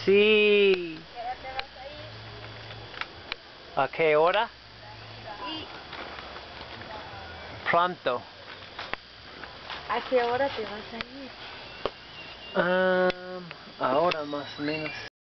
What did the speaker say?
Sí. ¿Qué hora te vas a ir? ¿A qué hora? ¿Y Pronto. a qué hora te vas a ir? Ahora más o menos.